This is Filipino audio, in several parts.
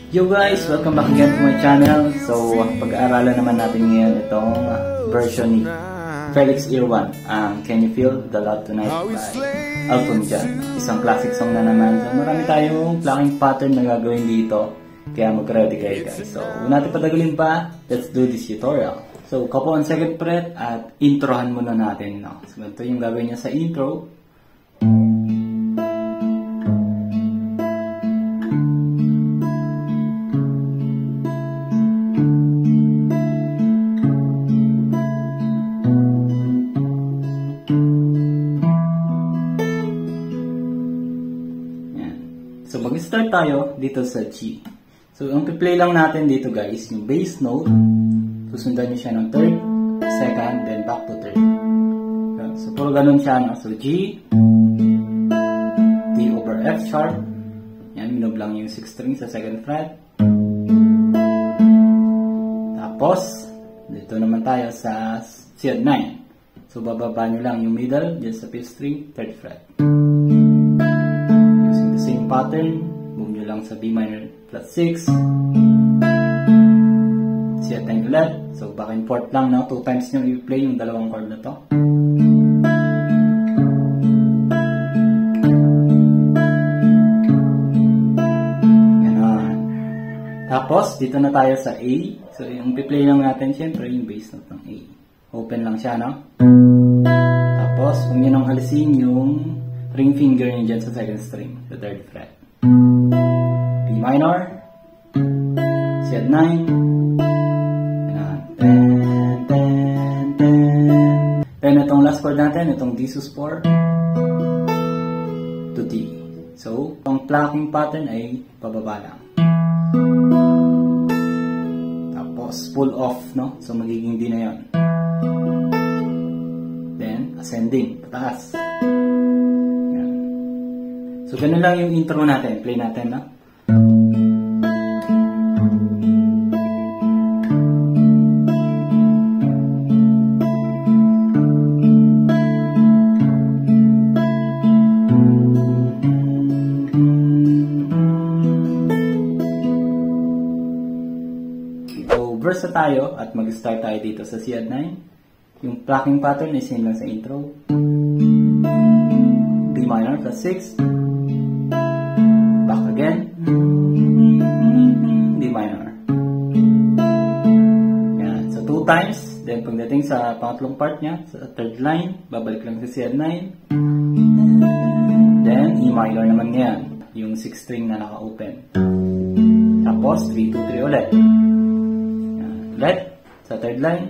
Yo guys! Welcome back again to my channel. So, pag-aaralan naman natin ngayon itong version ni Felix Irwan, Can You Feel the Love Tonight by Elton John. Isang classic song na naman. So, marami tayong plucking pattern na gagawin dito. Kaya mag-ready kayo guys. So, huwag natin patagalin pa. Let's do this tutorial. So, couple on second fret at introhan muna natin. No? So, ito yung gagawin niya sa intro. So, mag-start tayo dito sa G. So, ang play lang natin dito guys, yung bass note. Susundan nyo siya ng third, second, then back to third. So, puro ganun siya. No? So, G, D over F sharp. Yan, minob lang yung 6th string sa second fret. Tapos, dito naman tayo sa C9. So, bababa nyo lang yung middle, dyan sa 5th string, 3rd fret. Pattern, move nyo lang sa B minor flat 6, C9 ulit, so back and forth lang, no? 2 times nyo i-play yung dalawang chord na to. Ganon. Tapos, dito na tayo sa A, so yung i-play lang natin, syempre, yung bass note ng A. Open lang siya, no? Tapos, huwag nyo nang alisin yung ring finger nyo dyan sa second string, the 3rd fret. B minor, C9, then itong last chord natin, itong D sus4 to D. So, ang plucking pattern ay pababa lang. Tapos, pull off, no? So, magiging D na yun. Then, ascending, pataas. So, ganun lang yung intro natin. Play natin, no? So, verse na tayo at mag-start tayo dito sa C9. Yung plucking pattern is same lang sa intro. B minor plus 6. Again, D minor. Yan. So, 2 times. Then, pagdating sa pangatlong part niya, sa 3rd line, babalik lang sa C9. Then, E minor naman yan. Yung 6th string na naka-open. Tapos, 3, 2, 3 ulit. Yan. Ulit, sa 3rd line.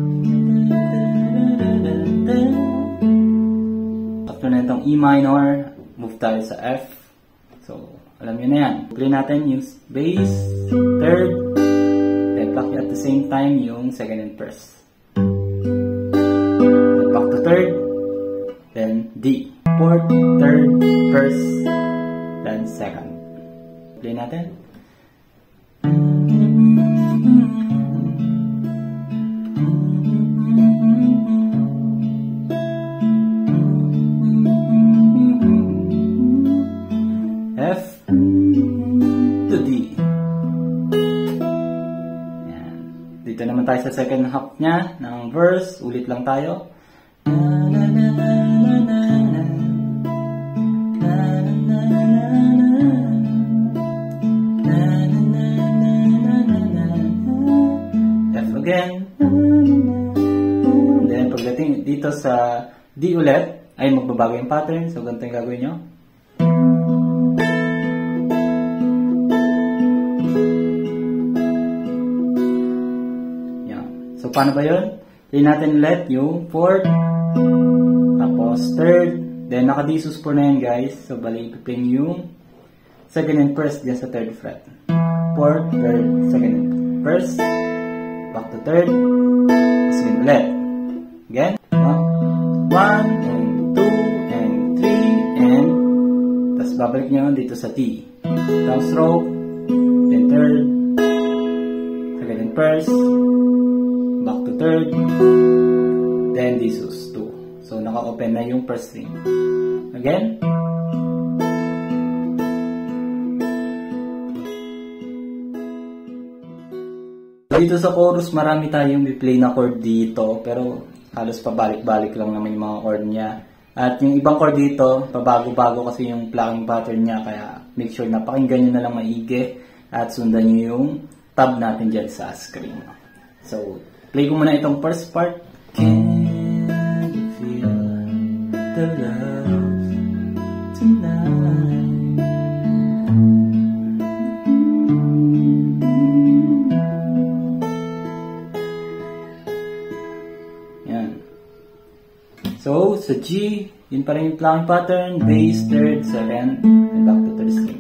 After na itong E minor, move tayo sa F. So, alam nyo na yan. Play natin yung bass, 3rd, then back at the same time yung 2nd and 1st. Then back to 3rd, then D. 4th, 3rd, 1st, then 2nd. Play natin. F to D. Yan. Dito naman tayo sa second half niya ng verse. Ulit lang tayo. F again. Then pagdating dito sa D ulit, ay magbabago yung pattern. So ganito yung gagawin nyo. So, paano ba yun? Play natin ulit yung 4th, tapos 3rd, then naka-D sus4 na yan guys. So, bali ipipin yung 2nd and 1st dyan sa 3rd fret. 4th, 3rd, 2nd and 1st, back to 3rd, same ulit. Again, 1 and 2 and 3 and tapos babalik nyo dito sa T. Downstroke, then 3rd, 2nd and 1st, back to 3rd, then D sus 2. So, naka-open na yung first string. Again. Dito sa chorus, marami tayong i-play na chord dito, pero halos pabalik-balik lang naman yung mga chord niya. At yung ibang chord dito, pabago-bago kasi yung plucking pattern niya, kaya make sure na pakinggan nyo na lang maigi at sundan nyo yung tab natin dyan sa screen. So, play ko muna itong first part. Can you feel the love tonight? So, sa G, yun pa rin yung plucking pattern, bass, third, second, and back to third string.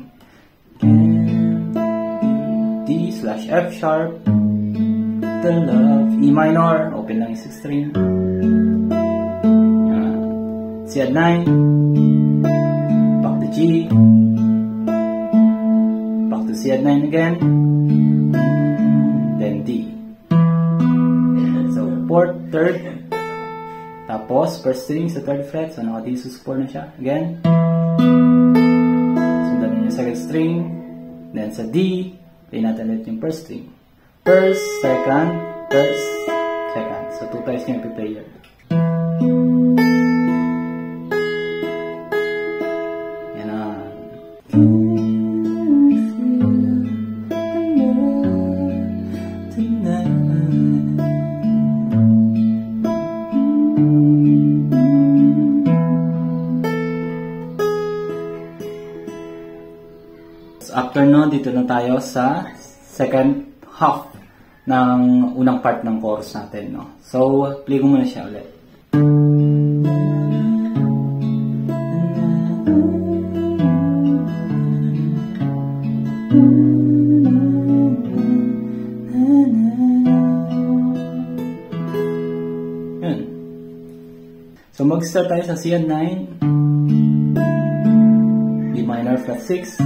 D / F sharp, the love, E minor, open lang yung 6th string. C at 9, back to G, back to C at 9 again, then D. So, 4th, 3rd, tapos, first string sa 3rd fret, so naka D sus 4 na siya. Again. Sundan yung 2nd string. Then sa D, play natin ulit yung first string. First, second, first, second. So 2 times yung play here. Yan na. After nun, dito na tayo sa second half ng unang part ng chorus natin, no? So, play ko muna siya ulit. Yun. So, mag-start tayo sa C at 9, B minor flat 6,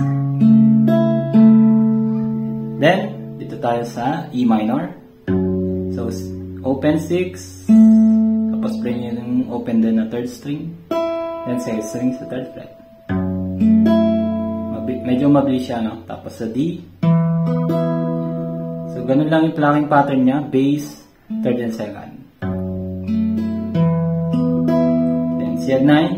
then, dito tayo sa E minor. So, open 6. Tapos, play nyo yung open din na 3rd string. Then, 2nd string sa 3rd fret. Medyo mabilis siya, no? Tapos, sa D. So, ganun lang yung plucking pattern niya. Bass, 3rd and 2nd. Then, C at 9.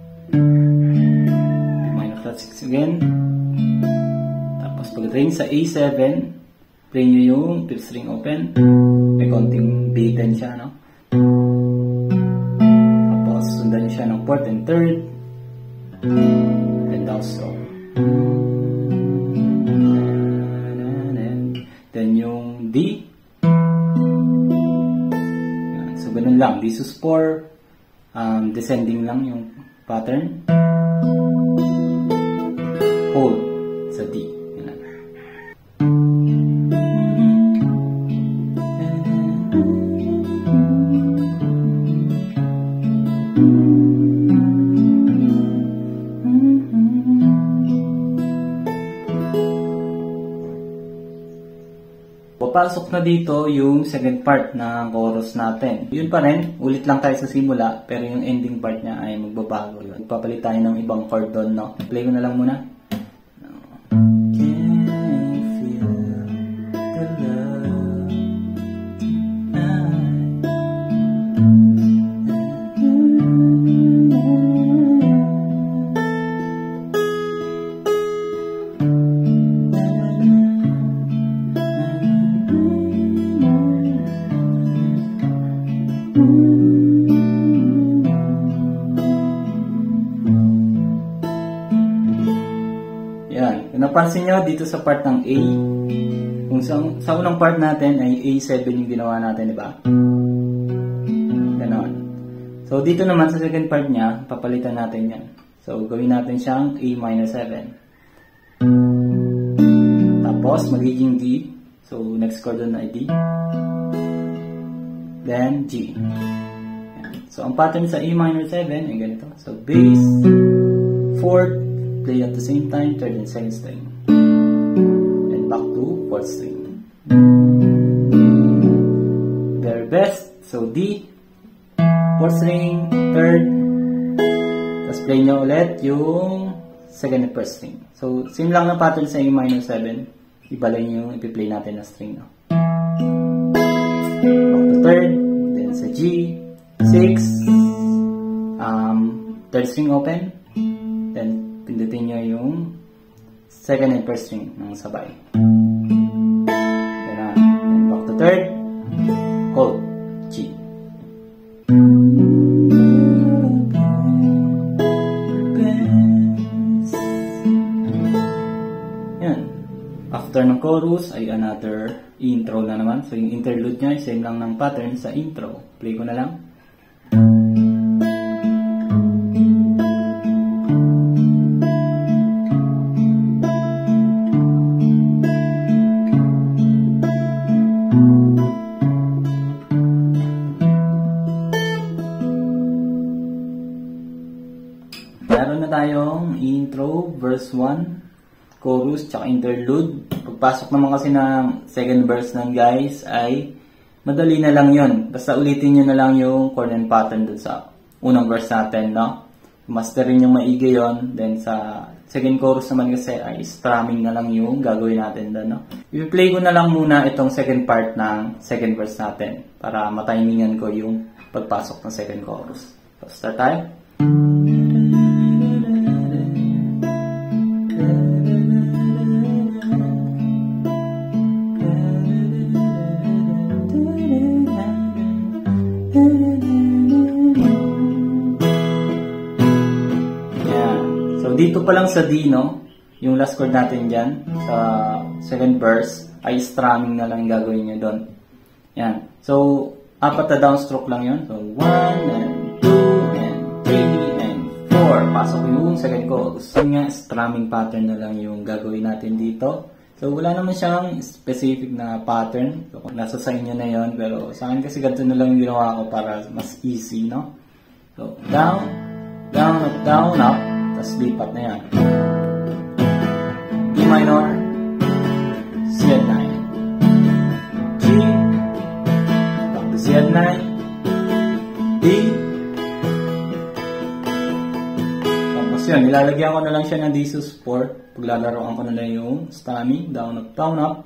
B minor flat 6 again. Pagdating sa A7, play nyo yung 5th string open. May konting beaten siya, no? Tapos, sundan nyo siya ng 4th and 3rd. And down stroke. Then yung D. So, ganun lang. D sus 4. Descending lang yung pattern. Hold sa D. Papasok na dito yung second part ng chorus natin. Yun pa rin, ulit lang tayo sa simula, pero yung ending part niya ay magbabago yun. Magpapalit tayo ng ibang chord doon, no? Play ko na lang muna. Yan. Kung napansin nyo, dito sa part ng A, kung sa unang part natin ay A7 yung ginawa natin, di ba? Ganon. So, dito naman sa second part niya, papalitan natin yan. So, gawin natin siyang A minor 7. Tapos, magiging D. So, next chord doon ay D. Then, G. So, ang pattern sa A minor 7 ay ganito. So, bass, 4th, play at the same time, 3rd and 2nd string. And back to 4th string. Very best. So, D, 4th string, 3rd, tapos play nyo ulit yung 2nd and 1st string. So, same lang na pattern sa A minor 7. Ibalay nyo yung ipi-play natin na string. No? back to third, then sa G, 6, third string open, then pindutin nyo yung second and first string ng sabay. Then back to third, hold, G. Yan. After ng chorus ay another intro na naman. So yung interlude niya, same lang ng pattern sa intro. Play ko na lang. Meron na tayong intro, verse 1, chorus, tsaka interlude. Pagpasok naman kasi ng second verse ng guys ay madali na lang yun. Basta ulitin nyo na lang yung chord and pattern dun sa unang verse natin, no? Masterin yung maigi yun. Then sa second chorus naman kasi ay strumming na lang yung gagawin natin dun, no? I-play ko na lang muna itong second part ng second verse natin para matimingan ko yung pagpasok ng second chorus. So, start tayo. Dito pa lang sa D, no? Yung last chord natin dyan, sa second verse, ay strumming na lang gagawin nyo doon. Yan. So, 4 na downstroke lang yun. So, 1, and 2, and 3, and 4. Pasok yung second chorus. So, nga, strumming pattern na lang yung gagawin natin dito. So, wala naman siyang specific na pattern. So, nasa sa inyo na yun. Pero sa akin kasi ganito na lang yung ginawa ko para mas easy, no? So, down, down, up, down, up. Tapos lipat na yan. E minor, C9, G, back to C9, D. Tapos yun, nilalagyan ko na lang siya ng D sus4. Paglalaroan ko na lang yung strumming, down up, down up.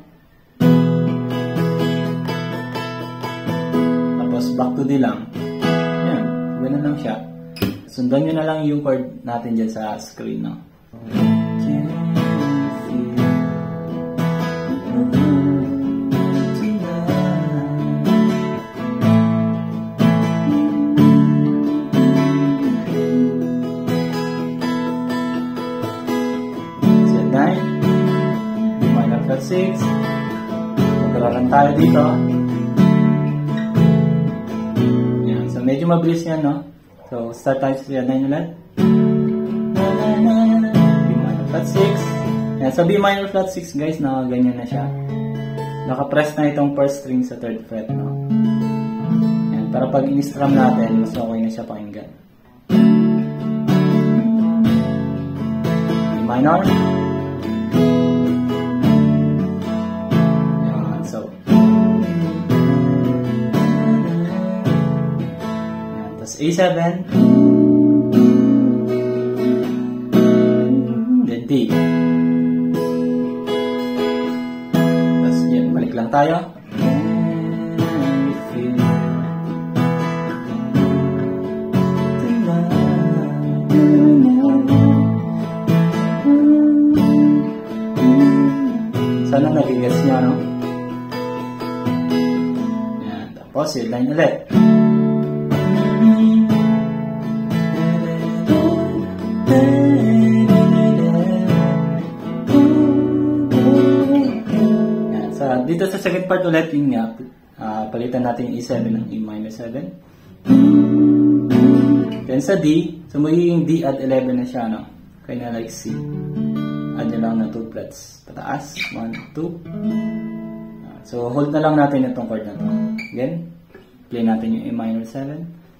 Tapos back to D lang. Yan, ganun lang siya. Sundan nyo na lang yung chord natin dyan sa screen, no? C9, minor flat 6. Magkararan tayo dito. Yan. So medyo mabilis yan, no? So, start tayo sa C9 ulit. B minor flat 6. Yan. So, B minor flat 6 guys, nakaganyan na siya. Nakapress na itong first string sa third fret, no? Yan. Para pag in-strum natin, mas okay na siya pakinggan. B minor. Yan. So, A7, then D. Tapos yan, balik lang tayo. Sana nag-guess nyo, no? Yan, tapos yung line ulit. Dito sa second part ulit, yun nga, palitan natin yung E7 ng E minor 7. Then sa D, so magiging D at 11 na siya, no? Kaya na like C. Add nyo lang ng 2 frets pataas. 1, 2. So hold na lang natin itong chord na to. Again, play natin yung E minor 7.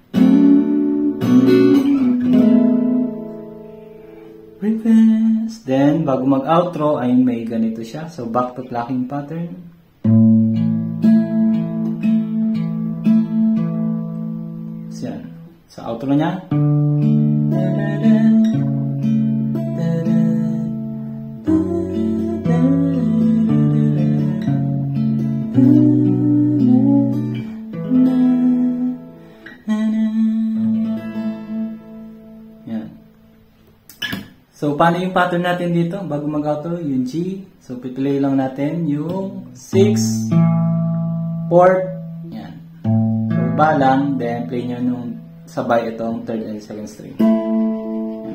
Reverse. Then, bago mag-outro ay may ganito siya. So, back to clacking pattern. So, yan. Sa outro niya. So, paano yung pattern natin dito? Bago mag-auto, yung G. So, pipili lang natin yung 6th, 4th, yan. So, ba lang, then play nyo nung sabay itong 3rd and 2nd string. Yan.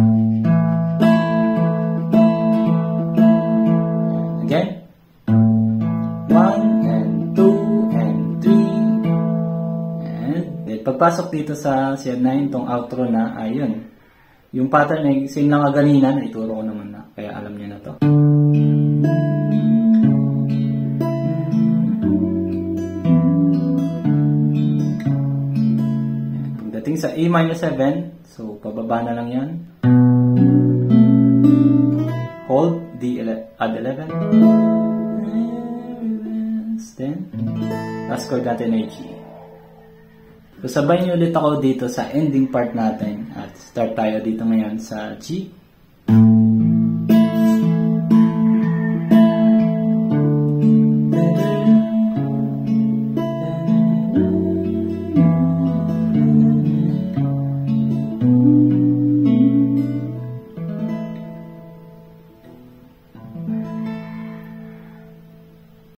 Again. 1 and 2 and 3. And then, pagpasok dito sa CM9, itong outro na, ayun. Yung pattern ay same lang kaganina, naituro ko naman na, kaya alam niyo na to. Pagdating sa A minor 7, so pababa na lang yan. Hold, D add 11. Then, last chord natin ay G. So, sabay niyo ulit ako dito sa ending part natin at start tayo dito ngayon sa G.